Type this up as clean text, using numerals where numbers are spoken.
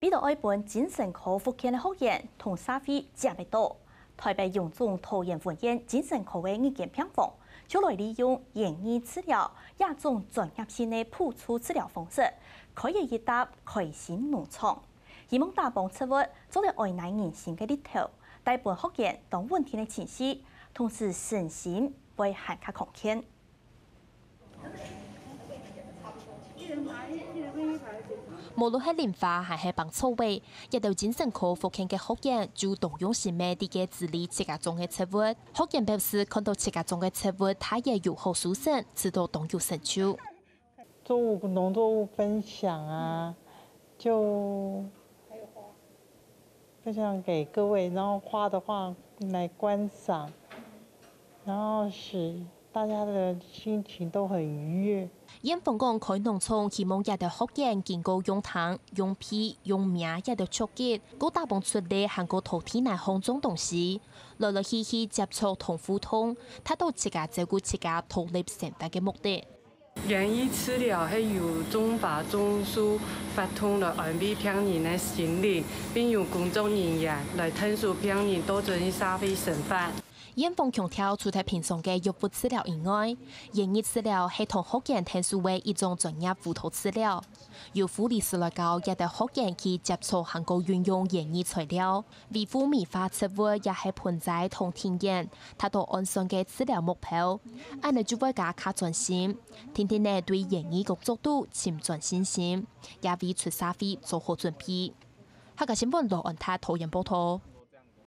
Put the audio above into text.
为了爱本精神科福建的学员同社会接不到，台北荣总桃园分院精神科的意见评分，就来利用言语治疗亚种专业性的辅助治疗方式，可以一达开心农场，希望大帮出物做了爱乃人心的里头，带本学员当稳定的情绪，同时身心为更加康健。 無論係練法還係幫錯位，一到精神科復健嘅學員就動用心美啲嘅治理自家種嘅食物。學員表示看到自家種嘅食物，他也有好舒適，知道動有成就。 農作物分享啊，就分享給各位，然後花的話來觀賞，然後使大家的心情都很愉悅。 因逢講開農場，希望也得學員經過用糖、用皮、用命也得觸結，高大幫出嚟行過頭天嚟烘種東西，來來去去接觸同互通，達到自家照顧自家獨立成長嘅目的。 言語治療係由中法中樞發通來安慰病人嘅心理，並由工作人員來探索病人多種社會身份。 因逢強調，除咗平常嘅藥物治療以外，言語治療係同學員聽說為一種專業輔導治療。由護理師來教，亦得學員去接觸行過運用言語材料，維護美化食物，也係盆栽同田園，達到安上嘅治療目標。按你就會加專心，天天呢對言語工作度潛轉信心，也為出社會做好準備。客家新聞羅安泰桃園報道。